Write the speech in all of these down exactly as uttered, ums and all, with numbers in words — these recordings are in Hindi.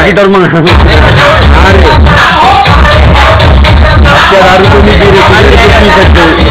पैकेट और मंगा क्या दारू तो नहीं पी रहे, पी सकते।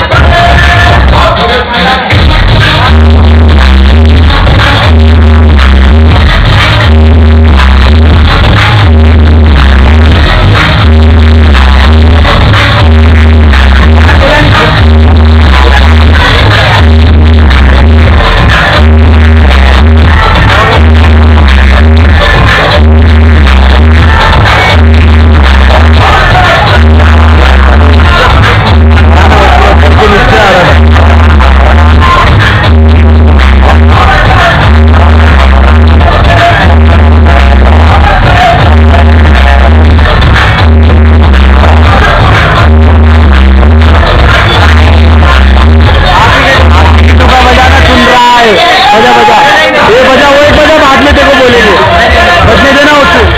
बजा बजा ये बजा वो एक बजा बाद में देखो बोलेंगे बजने देना उसको।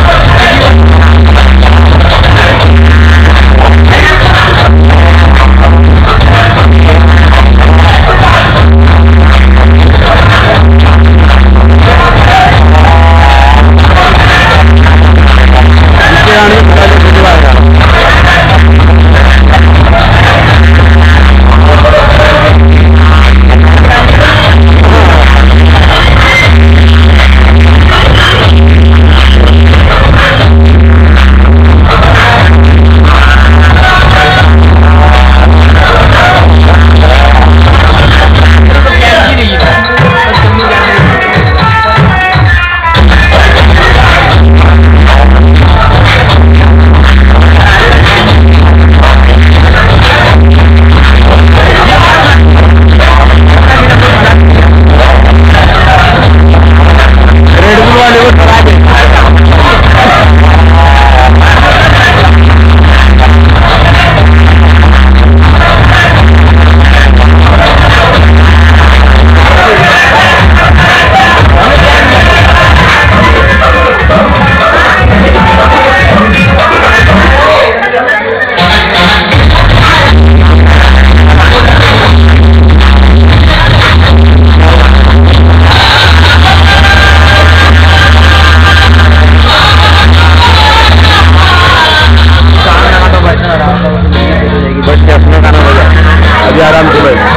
आराम से बैठ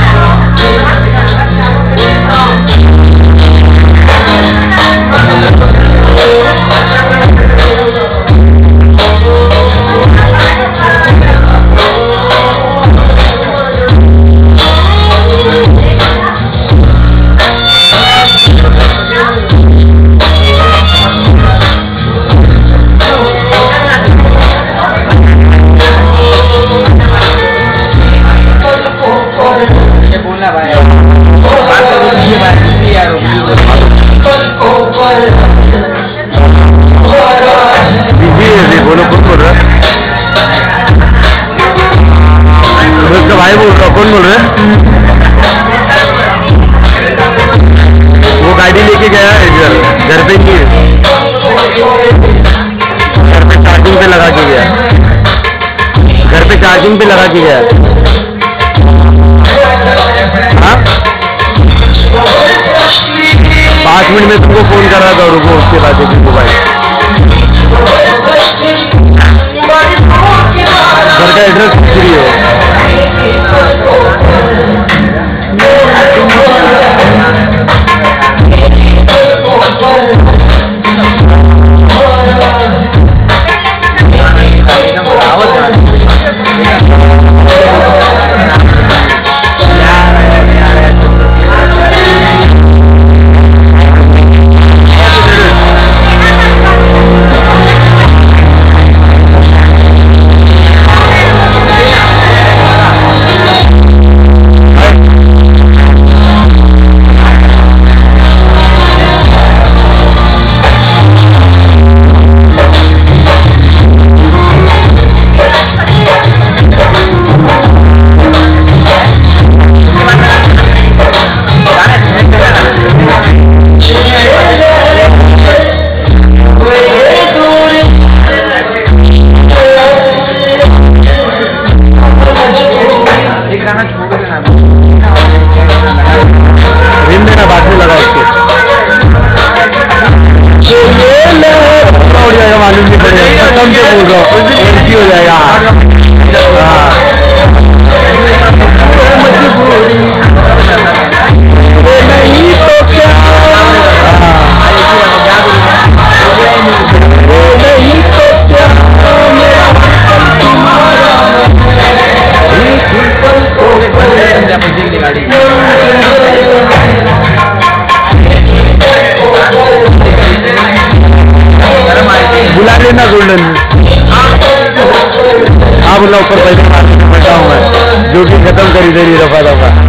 बोलो कौन बोल रहा है? उसका भाई बोल रहा, कौन बोल रहा है? वो गाड़ी लेके गया है इधर, घर पे नहीं है, घर पे चार्जिंग पे लगा के गया, घर पे चार्जिंग पे लगा के गया। हाँ पाँच मिनट में तुमको फोन कर रहा था, रुको उसके बाद देखिए मोबाइल घर का एड्रेस फ्री है। मालूम नहीं पड़ेगा, कसम से बोल रहा हूँ, एमसी हो जाएगा। नहीं तो क्या, नहीं तो क्या बुला लेना गोल्डन। हाँ बोला ऊपर पैसे मारने में बैठा हूँ मैं, जो कि खत्म करी दे रही दफा दफा।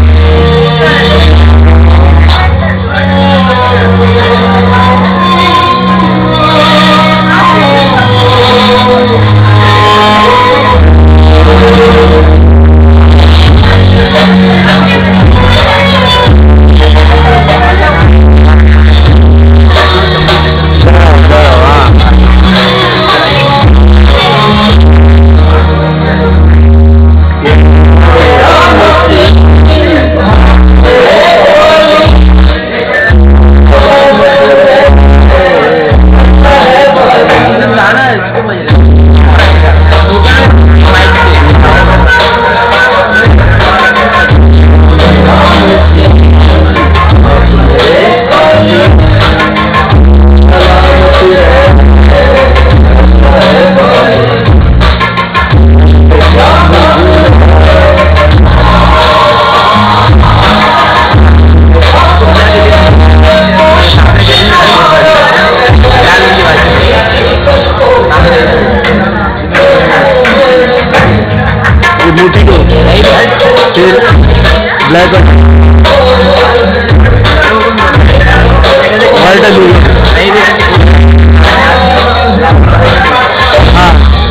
मोटी को फिर ब्लैक वाइट हाँ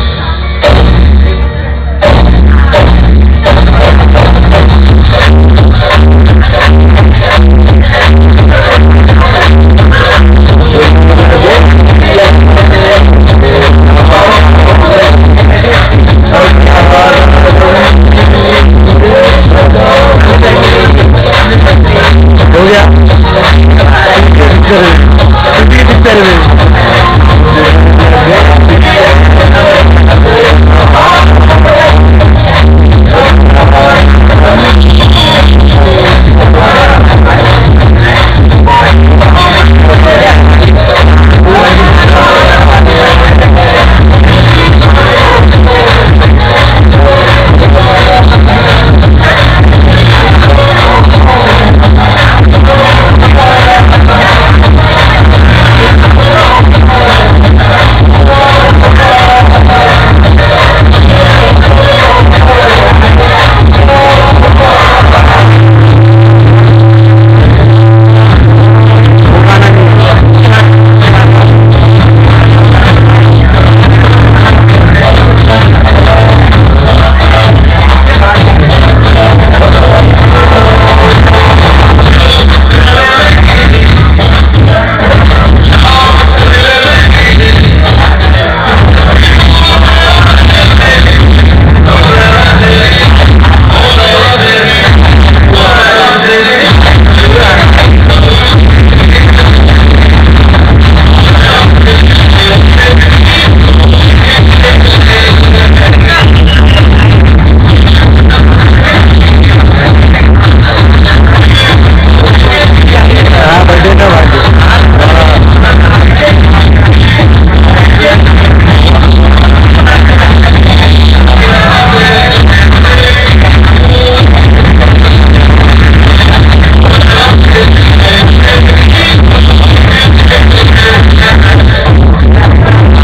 हो गया पिक्चर में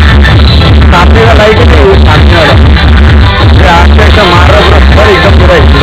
मार रहा पूरा एकदम पूरा